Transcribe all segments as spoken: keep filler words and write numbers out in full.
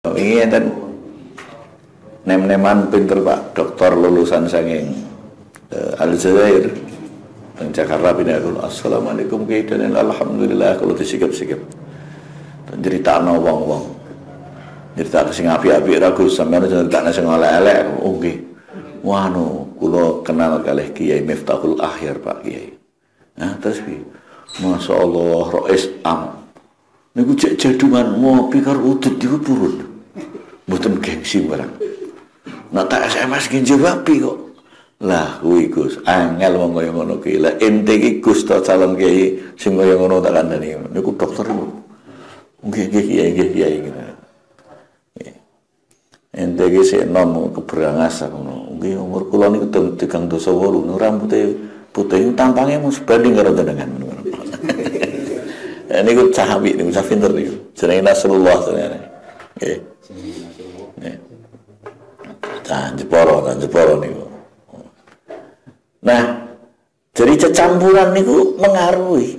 Ini kan nem-neman pinter Pak, dokter lulusan saking uh, Aljazair di Jakarta pindah dulu. Assalamualaikum kaidan alhamdulillah kalau disikap-sikap. Cerita no wong-wong. Cerita sing api-api ra Gus sampeyan cerita sing elek-elek oh nggih. Wano kula kenal kalih Kiai Miftahul Akhir Pak Kiai. Nah terus piye? Masyaallah Rais Am. Niku cek jadungan ngopi karo udut niku purun. Mboten gengsi barang. Nek tak S M S ki jawab kok. Lah kuwi Gus, angel wong kaya ngono ki. Lah ente iki Gus ta calon kiai sing kaya ngono tak kandhani. Niku dokter niku. Nggih nggih kiai nggih kiai gitu. Ente iki sik nom keberangas ngono. Nggih umur kula niku tigang dosa wolu, rambute putih tampangnya mau sebanding karo jenengan. Ini gue cahabi, ini gue pinter nih. Jenenge Nasrullah sebenarnya. Oke. Nah, Jeporo, nah Jeporo nih. Nah, jadi kecampuran nih gue mengaruhi.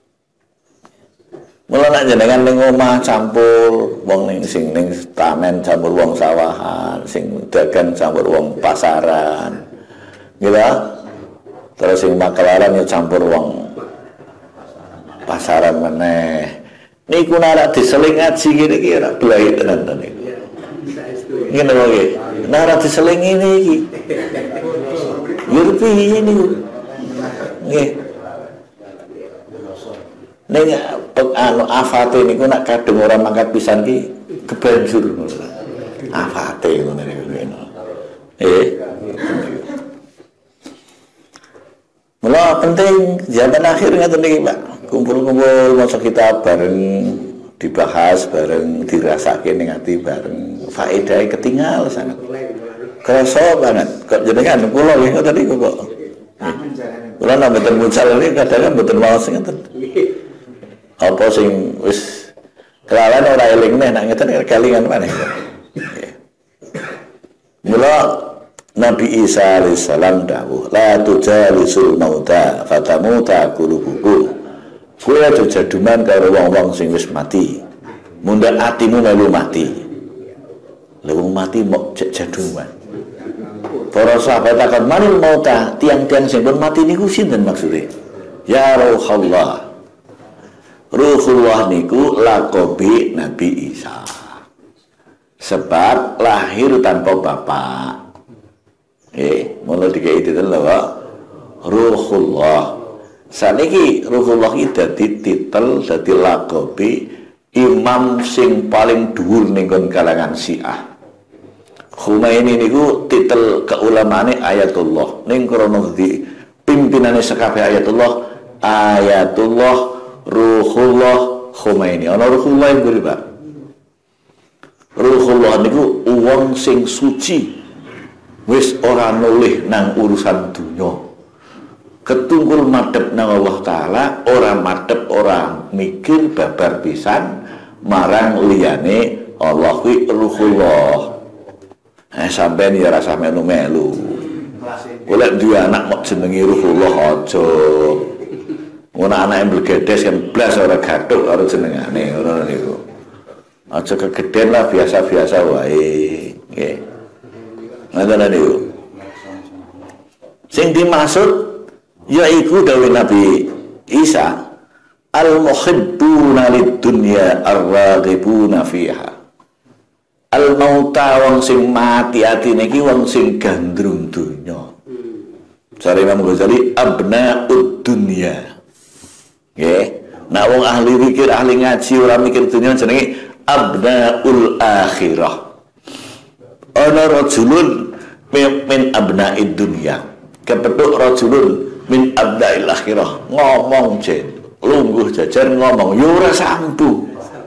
Mula nak jenengan ning omah campur wong ning sing ning tamen campur wong sawahan, sing dagang campur wong pasaran. Gitu. Terus sing makelaran ya campur wong pasaran meneh. Niku nek diseling ngaji ngene iki ora blai tenan to niku. Ngene wae. Nek diseling ngene iki. Yo piye niku? Nggih. Ning anu afate niku nek kadung ora mangkat pisan ki kebanjur ngono. Afate ngono niku. Eh. Mula penting zaman akhir ngaten niki Pak. Kumpul-kumpul maca kitab bareng dibahas bareng dirasake ning ati bareng faedahe ketinggal sangat. Kerasa banget. Kok jenengan kula nggih ngoten niku kok. Kula nek mboten mucal iki kadang mboten waos ngoten. Apa sing wis kelawan ora eling neh nek ngeten kelingan maneh. Mula Nabi Isa alaihissalam dawuh la tujalisul mauta fatamuta qulubukum. Kowe aja jaduman karo wong-wong sing wis mati. Mundhak atimu melu mati. Lha wong mati mok jaduman. Para sahabat akan manil mauta, tiang-tiang sing pun mati niku sinten maksude? Ya Ruhullah. Ruhullah niku lakobi Nabi Isa. Sebab lahir tanpa bapak. Eh, mulai dikai titel lho, Ruhullah. Saniki Ruhullah iki dadi titel, dadi lakobi imam sing paling dhuwur ning kalangan Syiah. Khomeini niku titel keulamaane Ayatullah. Ning krana di pimpinane sekabeh Ayatullah, Ayatullah Ruhullah Khomeini. Ana Ruhullah iki Pak. Ruhullah niku wong sing suci. Wis ora nolih nang urusan dunya. Ketungkul madhep nang Allah Ta'ala, ora madhep, ora mikir babar pisan marang liyane Allah kuwi Ruhullah. Eh sampeyan ya rasa melu-melu. Golek duwe anak mok jenenge Ruhullah aja. Ngono anake mblegedes kan blas ora gathuk karo jenengane ngono niku. Aja kegeden lah biasa-biasa wae. Nggih. Ngoten niku. Sing dimaksud yaiku dawuh Nabi Isa al-muhibbuna lid-dunya ar-raghibuna fiha. Al-mauta wong sing mati atine iki wong sing gandrung dunya. Jare Imam Ghazali abnaud dunya. Nggih. Nah wong ahli zikir, ahli ngaji ora mikir dunya jenenge abnaul akhirah. Ana rajulun min abnaid dunya. Kepethuk rajulun min abnail akhirah. Ngomong jen, lungguh jajar ngomong yo ora sambung.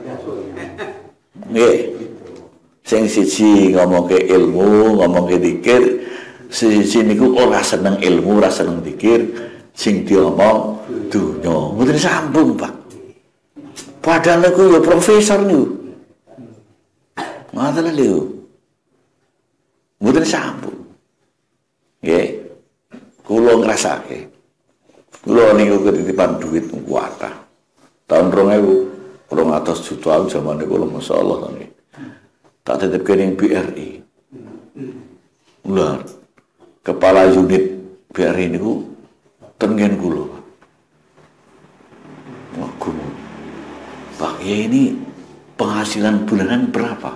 Nggih. Sing siji ngomongke ilmu, ngomongke zikir, siji niku ora seneng ilmu, ora seneng zikir, sing diomong dunya. Mboten sambung, Pak. Padahal niku yo profesor niku. Ngoten lho. Mboten sambung. Nggih. Kula ngrasake. Kula niku ketitipan duit kuatah. Tahun dua ribu, kurang atas jutaan zaman niku masyaallah nggih. tak titipkan yang B R I. Ular kepala unit B R I ini ku tengen kulo. Wah, kulo. Pak ya ini penghasilan bulanan berapa?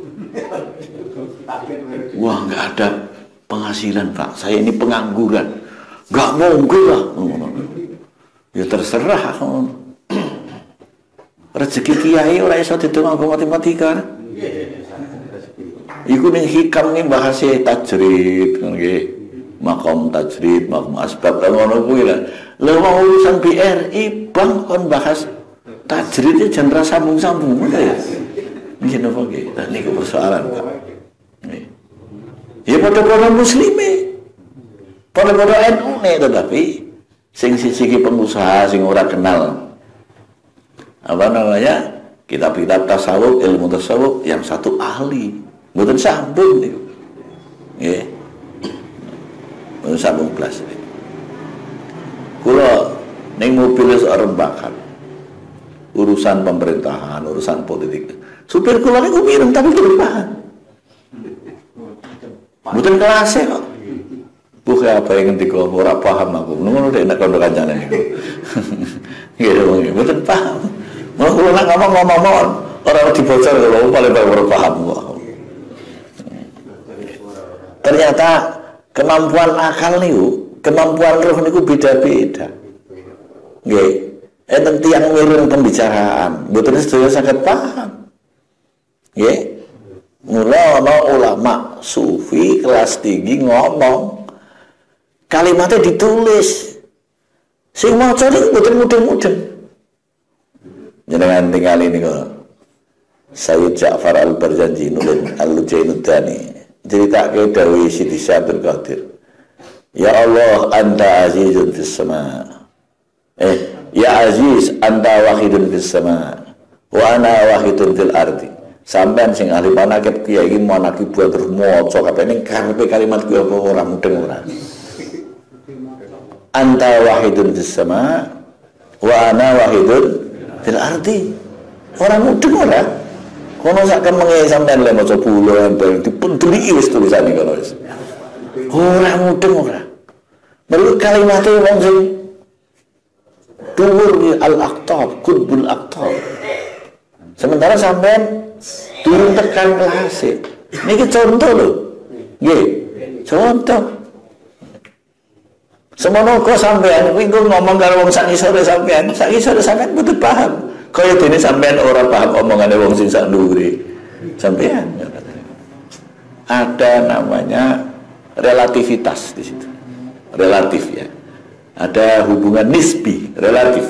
Wah, nggak ada penghasilan Pak. Saya ini pengangguran. Nggak mungkin lah. Ya terserah. Rezeki kiai ora iso didelok nggo matematika. Iku ning hikam ning bahasa tajrid nggih. Makom tajrid, makom asbab ngono kuwi lah. Lha wong urusan B R I bang kon bahas tajridnya jangan sambung-sambung ya. Nggih napa nggih. Lah niku persoalan Pak. Nggih. Ya padha-padha muslime. Padha-padha N U ne tetapi sing siji pengusaha sing ora kenal apa namanya kitab-kitab tasawuf, ilmu tasawuf, yang satu ahli, mboten sambung niku. Nggih. Mboten sambung blas. Kula ning mobil seorang bakat. Urusan pemerintahan, urusan politik. Supir kula niku mireng tapi mboten paham. Mboten kelas kok. Bukan apa yang ngerti kok ora paham aku. Ngono nek nek kandha kancane niku. Nggih wong mboten paham. Mau kula nak ngomong-ngomong ora dibocor kalau paling baru paham kok. Ternyata kemampuan akal niku, kemampuan roh niku beda-beda. Nggih. Enten tiyang mireng pembicaraan, mboten sedaya saged paham. Nggih. Mula ana ulama sufi kelas tinggi ngomong kalimatnya ditulis. Sing maca niku mboten mudeng-mudeng. Jenengan tinggal ini kok. Sayyid Ja'far Al-Barzanji nulis Al-Jainuddani cerita ke dawuh Siti Abdul Qadir. Ya Allah anta azizun fis sama. Eh, ya aziz anta wahidun fis sama. Wa ana wahidun fil ardi. Sampean sing ahli manakib kiai iki manakib buat terus maca kabeh karepe kalimat kuwi apa ora mudeng ora. Anta wahidun fis sama wa ana wahidun fil ardi. Orang mudeng ora. Kono sak kemenge sampean le maca pulo embel dipendeli wis tulisane kono wis. Ora mudeng ora. Mergo kalimate wong sing dhuwur al-aqtab, qutbul aqtab. Sementara sampean turun tekan kelas. Niki contoh lho. Nggih. Contoh. Semono kok sampean kuwi ngomong karo wong sak ngisore sampean, sak ngisore sampean mboten paham. Kaya dene sampean ora paham omongane wong sing sak dhuwure. Sampean ada namanya relativitas di situ. Relatif ya. Ada hubungan nisbi, relatif.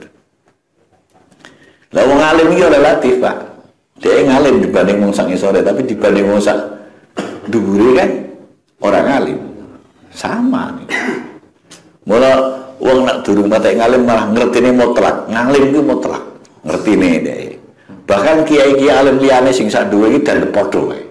Lah wong alim iki relatif, Pak. Dia ngalim dibanding wong sak ngisore, tapi dibanding wong sak dhuwure kan orang alim. Sama nih. Mula wong nak durung patek ngalim malah ngertine mutlak. Ngalim ku mutlak. Ngertine dhek. Bahkan kiai-kiai alim liyane sing sak duwe iki dan padha wae.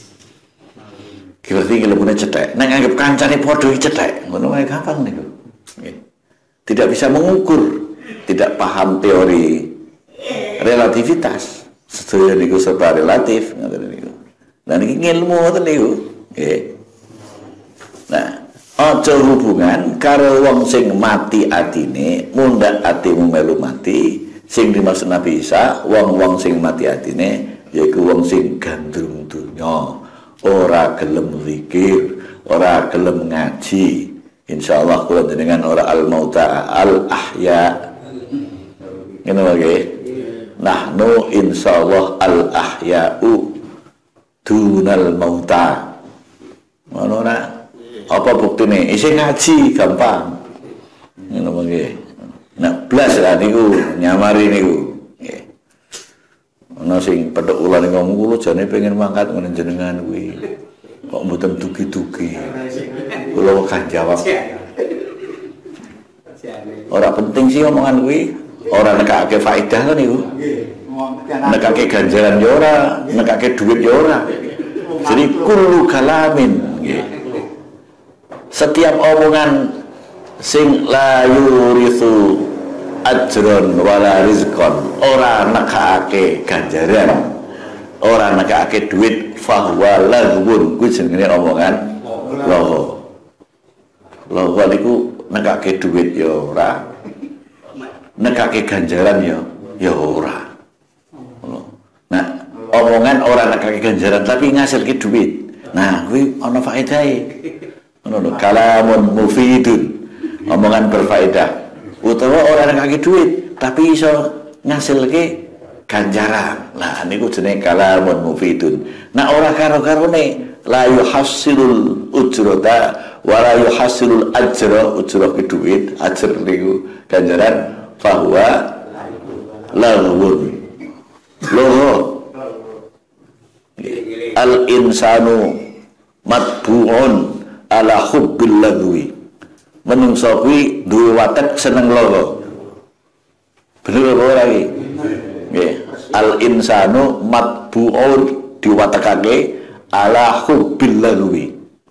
Ki berarti iki lemune cethek. Nek nganggep kancane padha iki cethek, ngono wae gampang niku. Tidak bisa mengukur, tidak paham teori relativitas. Sedaya niku serba relatif ngoten niku. Lah niki ilmu ngoten niku. Nggih. Nah, aja hubungan karo wong sing mati atine, mundhak atimu melu mati. Sing dimaksud Nabi Isa, wong-wong sing mati atine yaiku wong sing gandrung dunya, ora gelem zikir, ora gelem ngaji. Insyaallah kula jenengan ora al-mauta al-ahya. Ngene wae. Nahnu insyaallah al-ahya'u dunal mauta. Ngono ora? Apa buktine? Isih ngaji gampang. Ngono wae. Nah, blas lah niku nyamari niku. Nggih. Ana sing pedhok ulane ngomong kula jane pengen mangkat ngene jenengan kuwi. Kok mboten dugi-dugi. Kula kan jawab. Ora penting sih omongan kuwi, ora nekake faedah kan niku. Nekake ganjaran ya ora, nekake duit ya ora. Jadi kullu kalamin nggih. Setiap omongan sing la yurithu ajron wala rizqon, ora nekake ganjaran, ora nekake duit fahuwa laghwun kuwi jenenge omongan loho. Loho niku nekake duit ya ora. Nekake ganjaran ya ya ora. Nah, omongan ora nekake ganjaran tapi ngasilke duit. Nah, kuwi ana faedahe. Ngono lho, kalamun mufidun. Omongan berfaedah. Utawa ora nekake duit tapi iso ngasilke ganjaran. Lah niku jenenge kalamun mufidun. Nah, ora karo-karone la yuhassilul ujrata wa la yuhassilul ajra, ujrah ke duit, ajr niku ganjaran fahuwa laghwun. Loho al insanu matbu'un ala hubbil lagwi. Menungso kuwi duwe watek seneng loho. Bener apa ora iki? Nggih. Al insanu matbu'un diwatekake ala hubbil lagwi.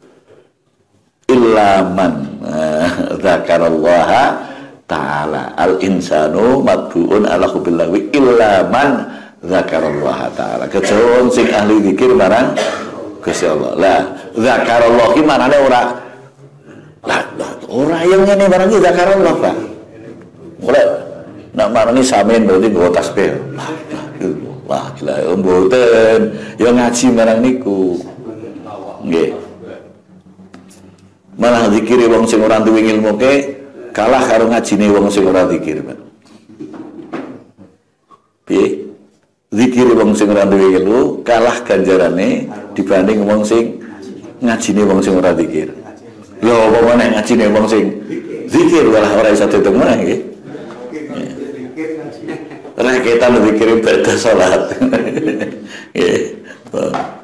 Illa man dzakarallaha ta'ala. Al insanu matbu'un ala hubbil lagwi illa man dzakarallaha ta'ala. Kecuali sing ahli zikir marang Gusti Allah. Lah, dzakarallah ki manane ora lah, ora yang ngene barang iki dzakarallah, Pak. Ora nak marangi sampean berarti nggo tasbih. Lah, lah mboten. Ya ngaji marang niku. Nggih. Malah zikire wong sing ora duwe ilmu ke kalah karo ngajine wong sing ora zikir, Pak. Piye? Zikir wong sing ora duwe ilmu kalah ganjarane dibanding wong sing ngajine wong sing ora zikir. Lho apa meneh ngajine wong sing zikir malah ora iso ditung meneh nggih. Raketan zikir beda salat. Nggih.